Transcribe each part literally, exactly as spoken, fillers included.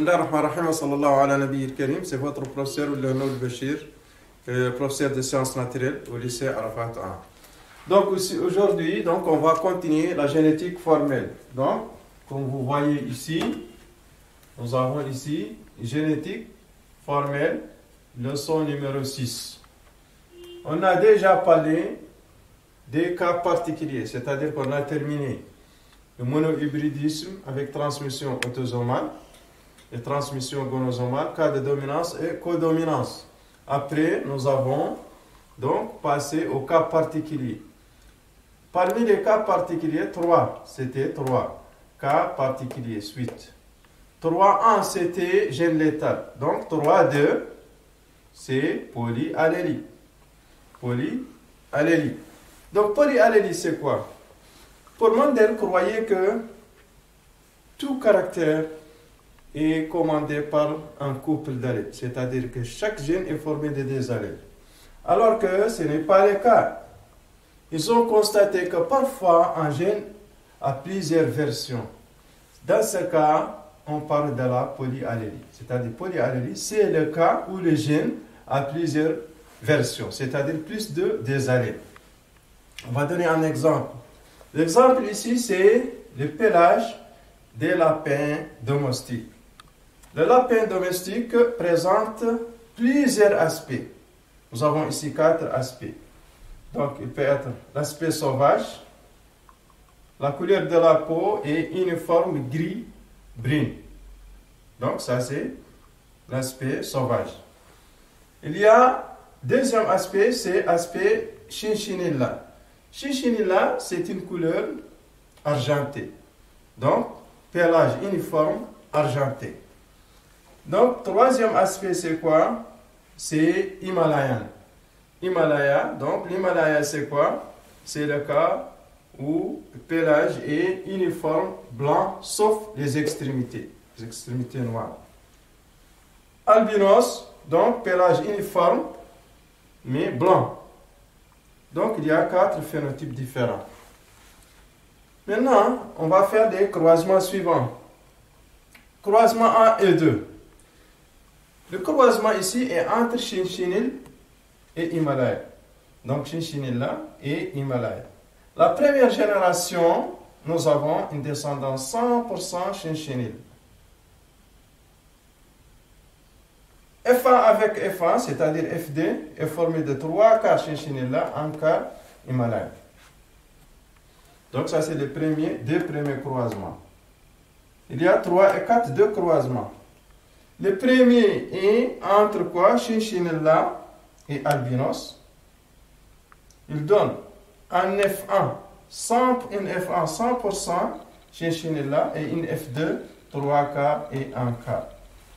Bismillahirrahmanirrahim, sallallahu ala nabi karim. C'est votre professeur Léonard Bachir, euh, professeur de sciences naturelles au lycée Arafat un. Donc aujourd'hui, donc on va continuer la génétique formelle. Donc, comme vous voyez ici, nous avons ici génétique formelle, leçon numéro six. On a déjà parlé des cas particuliers, c'est-à-dire qu'on a terminé le monohybridisme avec transmission autosomale et transmission gonosomale, cas de dominance et codominance. Après, nous avons donc passé au cas particulier. Parmi les cas particuliers, trois, c'était trois cas particuliers, suite. trois un, c'était gène létal. Donc trois deux, c'est polyallélie. Polyallélie. Donc polyallélie, c'est quoi? Pour Mendel, croyait que tout caractère est commandé par un couple d'allèles, c'est-à-dire que chaque gène est formé de deux allèles. Alors que ce n'est pas le cas. Ils ont constaté que parfois un gène a plusieurs versions. Dans ce cas, on parle de la polyallélie. C'est-à-dire polyallélie, c'est le cas où le gène a plusieurs versions, c'est-à-dire plus de deux allèles. On va donner un exemple. L'exemple ici, c'est le pelage des lapins domestiques. Le lapin domestique présente plusieurs aspects. Nous avons ici quatre aspects. Donc, il peut être l'aspect sauvage. La couleur de la peau est uniforme gris-brune. Donc, ça, c'est l'aspect sauvage. Il y a deuxième aspect, c'est l'aspect chinchilla. Chinchilla, c'est une couleur argentée. Donc, pelage uniforme argenté. Donc, troisième aspect, c'est quoi? C'est himalayan. Himalaya, donc l'Himalaya, c'est quoi? C'est le cas où le pelage est uniforme blanc, sauf les extrémités, les extrémités noires. Albinos, donc pelage uniforme, mais blanc. Donc, il y a quatre phénotypes différents. Maintenant, on va faire des croisements suivants. Croisement un et deux. Le croisement ici est entre Chinchinil et Himalaya. Donc, Chinchinilla et Himalaya. La première génération, nous avons une descendance cent pour cent Chinchinil. F un avec F un, c'est-à-dire F deux, est formé de trois quarts Chinchinilla, un quart Himalaya. Donc ça, c'est les premiers, deux premiers croisements. Il y a trois et quatre, deux croisements. Le premier est entre quoi? Chinchinilla et albinos. Il donne un F un, cent, une F un cent pour cent Chinchinilla et une F deux, trois quarts et un quart.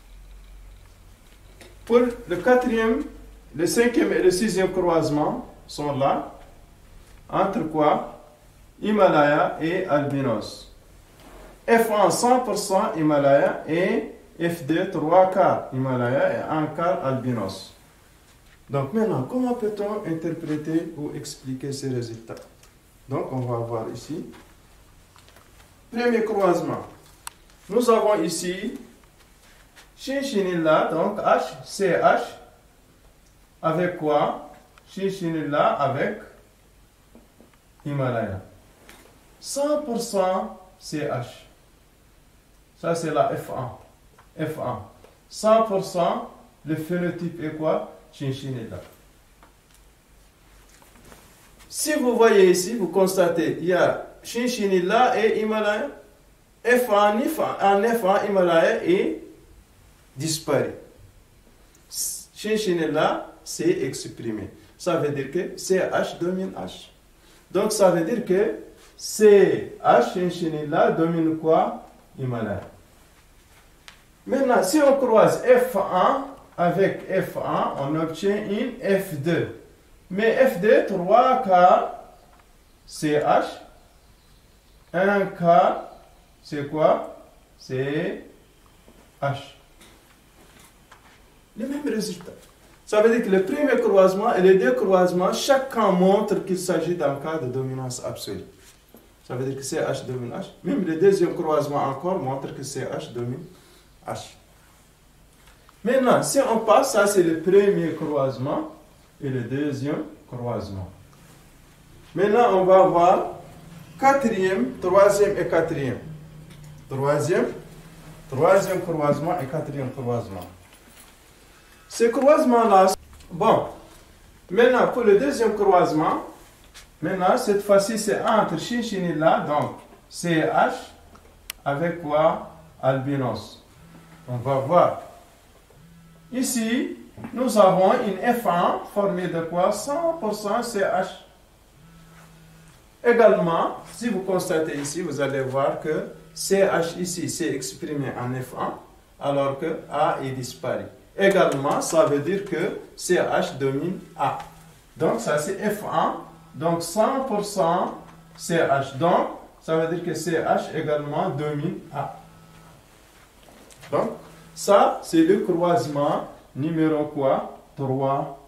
Pour le quatrième, le cinquième et le sixième croisement sont là. Entre quoi? Himalaya et albinos. F un cent pour cent Himalaya et F deux trois quarts Himalaya et un quart albinos. Donc maintenant, comment peut-on interpréter ou expliquer ces résultats? Donc on va voir ici. Premier croisement. Nous avons ici Chinchinilla, donc H, C H, avec quoi? Chinchinilla avec Himalaya. cent pour cent C H. Ça, c'est la F un. F un. cent pour cent, le phénotype est quoi? Chinchinilla. Si vous voyez ici, vous constatez, il y a Chinchinilla et Himalaya. F un, en F un, Himalaya est disparu. Chinchinilla, c'est exprimé. Ça veut dire que C H domine H. Donc, ça veut dire que C H, Chinchinilla, domine quoi? Himalaya. Maintenant, si on croise F un avec F un, on obtient une F deux. Mais F deux, trois quarts, C H. un quart, c'est quoi? C'est H. Le même résultat. Ça veut dire que le premier croisement et les deux croisements, chacun montre qu'il s'agit d'un cas de dominance absolue. Ça veut dire que C H domine H. Même le deuxième croisement encore montre que C H domine H. Maintenant, si on passe, ça c'est le premier croisement et le deuxième croisement. Maintenant, on va voir quatrième, troisième et quatrième. Troisième, troisième croisement et quatrième croisement. Ces croisements-là, bon, maintenant pour le deuxième croisement, maintenant cette fois-ci c'est entre Chinchini là, donc C H avec quoi? Albinos. On va voir. Ici, nous avons une F un formée de quoi? cent pour cent C H. Également, si vous constatez ici, vous allez voir que C H ici, c'est exprimé en F un, alors que A est disparu. Également, ça veut dire que C H domine A. Donc, ça c'est F un, donc cent pour cent C H. Donc, ça veut dire que C H également domine A. Donc, ça, c'est le croisement numéro quoi? trois.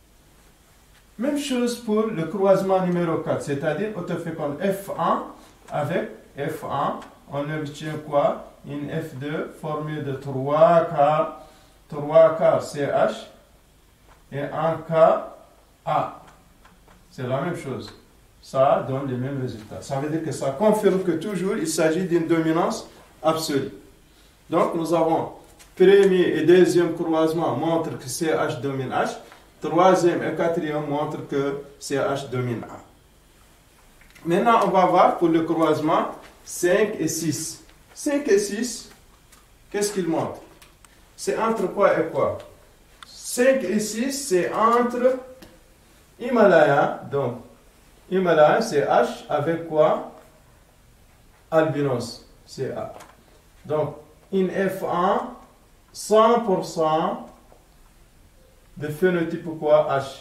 Même chose pour le croisement numéro quatre, c'est-à-dire autofécond F un avec F un. On obtient quoi? Une F deux formée de trois quarts, trois quarts C H et un quart A. C'est la même chose. Ça donne les mêmes résultats. Ça veut dire que ça confirme que toujours il s'agit d'une dominance absolue. Donc nous avons premier et deuxième croisement montrent que C H domine H. Troisième et quatrième montrent que C H domine A. Maintenant, on va voir pour le croisement cinq et six. cinq et six, qu'est-ce qu'ils montrent? C'est entre quoi et quoi? cinq et six, c'est entre Himalaya. Donc, Himalaya, c'est H avec quoi? Albinos, c'est A. Donc, une F un, cent pour cent de phénotype quoi? H.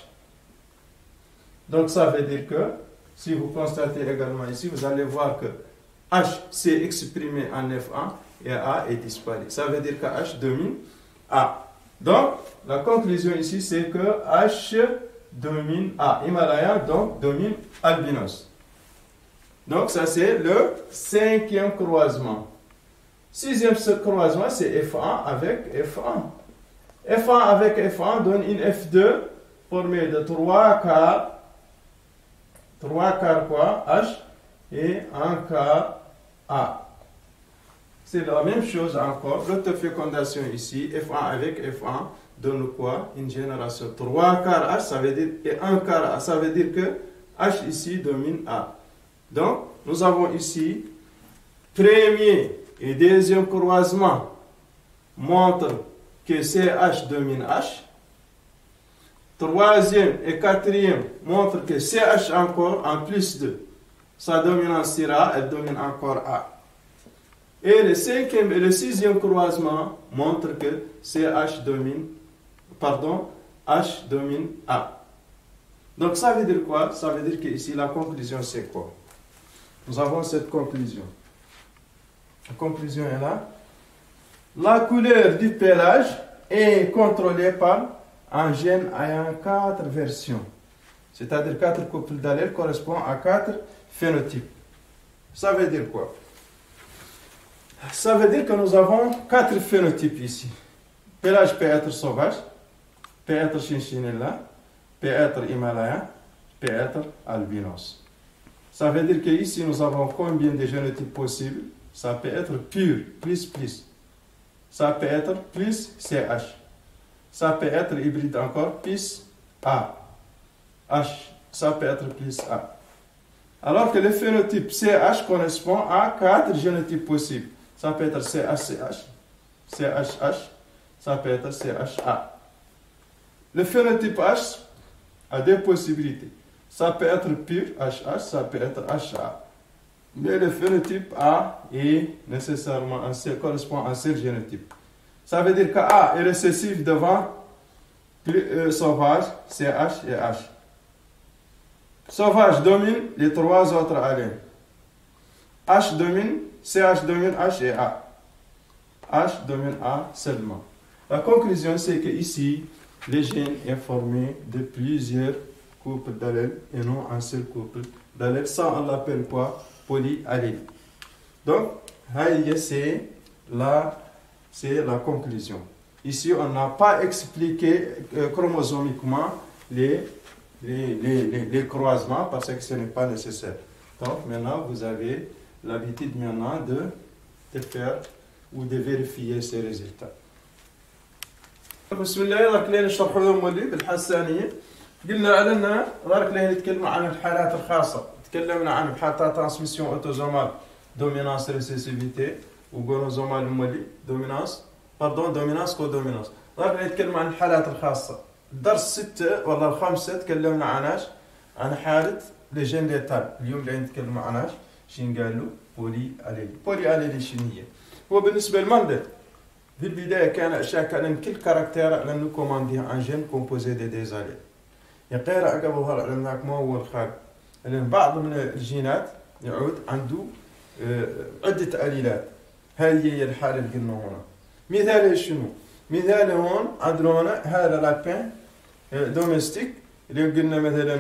Donc, ça veut dire que, si vous constatez également ici, vous allez voir que H s'est exprimé en F un et A est disparu. Ça veut dire que H domine A. Donc, la conclusion ici, c'est que H domine A. Himalaya, donc, domine Albinos. Donc, ça, c'est le cinquième croisement. Sixième croisement, c'est F un avec F un. F un avec F un donne une F deux formée de trois quarts, trois quarts quoi? H et un quart A. C'est la même chose encore. L'autofécondation ici, F un avec F un donne quoi? Une génération. trois quarts H, ça veut dire, et un quart A, ça veut dire que H ici domine A. Donc, nous avons ici, premier et deuxième croisement montrent que C H domine H. Troisième et quatrième montrent que C H encore, en plus de sa dominance sur A, elle domine encore A. Et le cinquième et le sixième croisement montrent que C H domine, pardon, H domine A. Donc ça veut dire quoi? Ça veut dire que ici la conclusion c'est quoi? Nous avons cette conclusion. La conclusion est là. La couleur du pelage est contrôlée par un gène ayant quatre versions. C'est-à-dire quatre couples d'allèles correspondent à quatre phénotypes. Ça veut dire quoi? Ça veut dire que nous avons quatre phénotypes ici. Pelage peut être sauvage, peut être chinchilla, peut être himalaya, peut être albinos. Ça veut dire qu'ici nous avons combien de génotypes possibles? Ça peut être pur, plus plus. Ça peut être plus C H. Ça peut être hybride encore, plus A. H, ça peut être plus A. Alors que le phénotype C H correspond à quatre génotypes possibles. Ça peut être C H C H, C H H, ça peut être C H A. Le phénotype H a deux possibilités. Ça peut être pur H H, ça peut être H A. Mais le phénotype A est nécessairement un seul, correspond à un seul génotype. Ça veut dire que A est récessif devant plus, euh, sauvage, C H et H. Sauvage domine les trois autres allèles. H domine, C H domine H et A. H domine A seulement. La conclusion, c'est que ici, le gène est formé de plusieurs couples d'allèles et non un seul couple d'allèles. Ça, on l'appelle quoi? Polyallèle. Donc, c'est la, c'est la conclusion. Ici, on n'a pas expliqué euh, chromosomiquement les, les, les, les, les croisements parce que ce n'est pas nécessaire. Donc maintenant, vous avez l'habitude maintenant de, de faire ou de vérifier ces résultats. بسم الله. راك لين نشرحوا لهم اللي بالحالة الثانية قلنا على راك لين نتكلموا عن الحالات الخاصة. تكلمنا عن حالة ترانسميسيون اوتوزومال دومينانس ريسيسيفيتي وغونوزومال مولي دومينانس باردون دومينانس كو دومينانس. راك لين نتكلموا عن الحالات الخاصة. الدرس ستة ولا الخامسة تكلمنا عناش عن حالة لي جين ليتال. اليوم اللي نتكلموا عناش شين قالوا بولي اليلي. بولي اليلي شنو هي؟ هو بالنسبة للمندل في البداية كان أشياء كان كل كاركتير على نو كوماندي ان جين كومبوزي دي ديزاليل. يقرأ قبل ظهر على هناك ما هو الخارج. لأن بعض من الجينات يعود عنده عدة أليلات. هذه هي الحالة اللي قلنا هنا. مثال شنو؟ مثال هون عندنا هنا هذا لابين دوميستيك اللي قلنا مثلا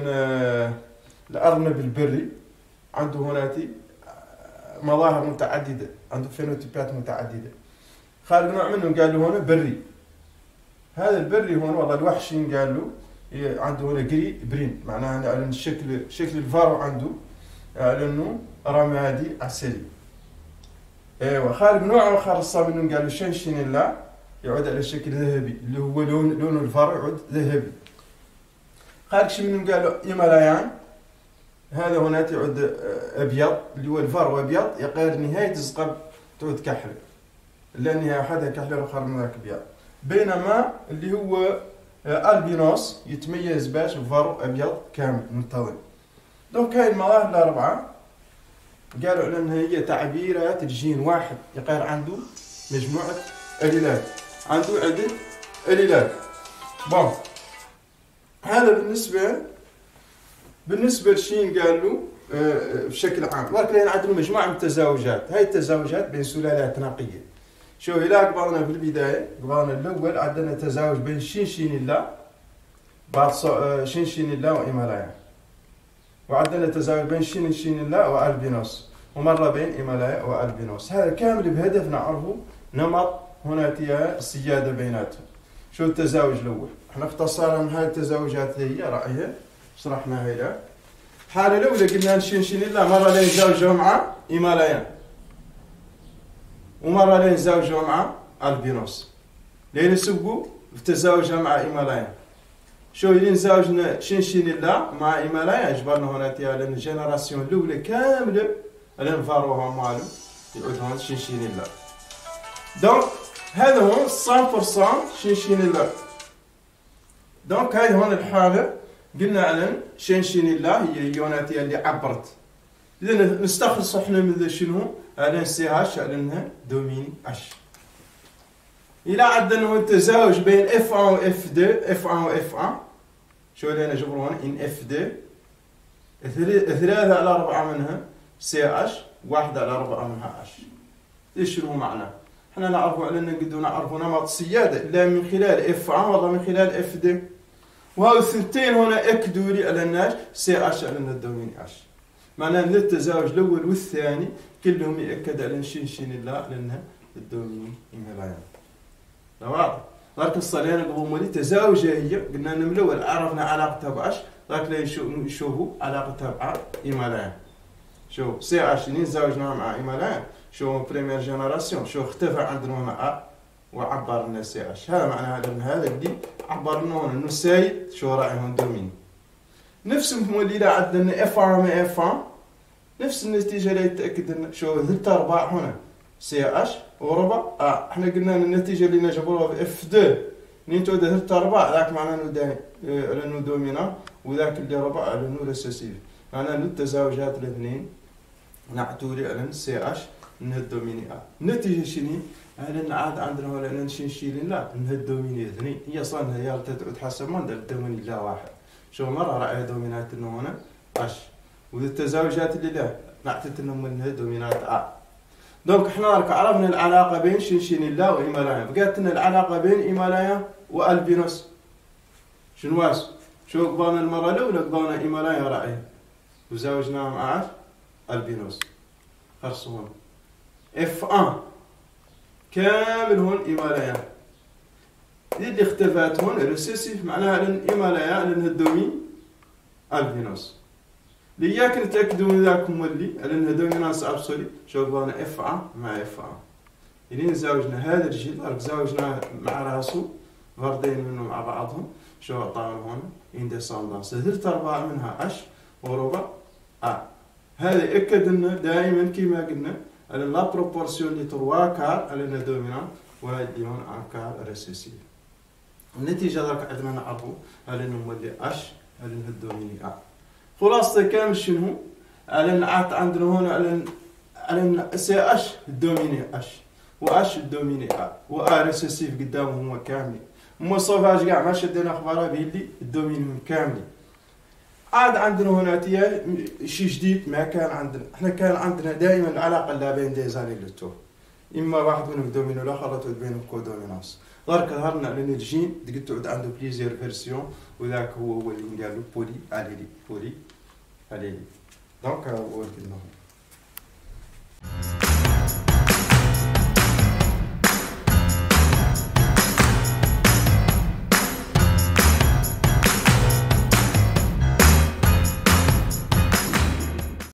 الأرنب البري عنده هناتي مظاهر متعددة، عنده فينوتيبات متعددة. خارج نوع منهم قالوا هنا بري. هذا البري هون والله الوحشين قالوا عنده هنا جري برين، معناها على الشكل شكل الفارو عنده على انه رمادي عسلي. ايوه خارج نوع اخر صار منهم قالوا شنشينيلا يعود على شكل ذهبي اللي هو لون لون الفارو يعود ذهبي. خارج شي منهم قالوا هيمالايان هذا هنا يعود ابيض اللي هو الفارو ابيض يقال نهايه الزقب تعود كحل لان حدا كحل اخر من ذاك ابيض. بينما اللي هو البينوس يتميز باش بفارو ابيض كامل منتظم. دونك هاي المظاهر الاربعه قالوا على انها هي تعبيرات الجين واحد يقال عنده مجموعه اليلات، عنده عده اليلات. بون هذا بالنسبه بالنسبه لشين قالوا آه بشكل عام. ولكن عندنا مجموعه من التزاوجات. هاي التزاوجات بين سلالات نقيه. شوف إلى قبلنا في البداية قبلنا الأول عندنا تزاوج بين شينشينيلا بعد شينشينيلا وإيمالايا، وعندنا تزاوج بين شينشينيلا وألبينوس، ومرة بين إيمالايا وألبينوس. هذا كامل بهدف نعرفه نمط هناتيا السيادة بيناتهم. شو التزاوج الأول؟ احنا اختصرنا هاي التزاوجات هي رأيها شرحناها هي. الحالة الأولى قلنا شينشينيلا مرة لا يتزاوجوا مع إيمالايا ومرة لين زوجوا مع البينوس لين يسبقوا في تزاوجها مع إيمالايا. شو لين زوجنا شينشينيلا مع إيمالايا جبرنا هنا تيا لأن الجنراسيون الأولى كاملة لين فاروها مالو يعود هون شينشينيلا. دونك هذا هون مية بالمية شينشينيلا. دونك هاي هون الحالة قلنا على شينشينيلا هي يوناتيا اللي عبرت. لأن نستخلص احنا من شنو؟ على سي هاش على انها دوميني اش. الى عندنا التزاوج بين اف واحد و اف اثنين اف واحد و اف واحد. شو اللي انا جبروا هنا ان اف اثنين ثلاثة على أربعة منها سي اش، واحد على أربعة منها اش. ايش شنو معناه؟ احنا نعرفوا على ان نقدروا نعرفوا نمط السيادة لا من خلال اف واحد ولا من خلال اف اثنين. وهذو الثنتين هنا اكدوا لي على الناس سي اش على انها دوميني اش. معناه ان التزاوج الاول والثاني كلهم يأكد على شينشينيلا لأنها الدوميني إيمالايا. واضح؟ لكن الصلينا قبل مولي تزاوجها هي قلنا أن من الأول عرفنا علاقتها بأش، لكن نشوفوا علاقتها مع إيمالايا. شوف سي اش اللي تزاوجنا مع إيمالايا شو بريمير جينيراسيون شو اختفى عندنا هنا أ وعبر لنا سي اش. هذا معناها أن هذا اللي عبر لنا هنا أنه سايد شو راعي هون دوميني. نفس مولي لا عندنا اف واحد مع اف واحد نفس النتيجة اللي يتأكد ان شو ثلاثة أرباع هنا سي اش وربع اه. احنا قلنا ان النتيجة اللي نجبروها في اف اثنين نيتو ثلاثة أرباع ذاك معناه انه دا على انه دومينا وذاك اللي ربع على انه ريسيسيف. معناه انه التزاوجات الاثنين نعتوا لي على سي اش انها الدوميني اه. النتيجة شنو؟ على ان عاد عندنا ولا ان شنشيلين لا انها الدوميني اثنين. هي اصلا هي تعود حسب من الدوميني لا واحد. شو مرة رأي دومينات انه هنا اش. وذي التزاوجات اللي له نعتت انهم منها دومينات ا. دونك احنا راك عرفنا العلاقه بين شينشينيلا وايمالايا. بقات لنا العلاقه بين ايمالايا والبينوس. شنو واس؟ شو قبالنا المره الاولى قبالنا ايمالايا راعي وزوجناها مع البينوس. خرصوا هون اف واحد كامل هون ايمالايا. اللي اختلفت هون ريسيسيف معناها لان إما لا لأن الدومين الفينوس اللي ياك نتأكدوا من ذاك مولي لأن الدومينانس أبسولي شو بوانا اف ا مع اف ا يعني زوجنا هذا الجيل رك زوجنا مع راسه فردين منهم مع بعضهم شو عطاهم هون اندساندانس هذه أربعة منها اش وربع ا هذا اكد انه دائما كما قلنا على لا بروبورسيون اللي تروا كار على الدومينان وهذه هون ان كار ريسيسيف النتيجه ذاك عندنا نعرفوا على انه مولي اش على انه الدوميني ا خلاصه كامل شنو على ان عاد عندنا هون على على ان سي اش الدوميني اش واش الدوميني ا و ريسيسيف قدامهم هو كامل مو صوفاج كاع ما شدينا اخباره بيلي الدومينيوم كامل عاد عندنا هنا تيا شيء جديد ما كان عندنا احنا كان عندنا دائما العلاقه اللي بين دي زاني للتو اما واحد منهم دومينو الاخر تعود بينهم كودومينانس درك ظهرنا لان الجين قلت تعود عنده بليزير فيرسيون وذاك هو هو اللي قال له بولي اليلي بولي اليلي دونك هو قلنا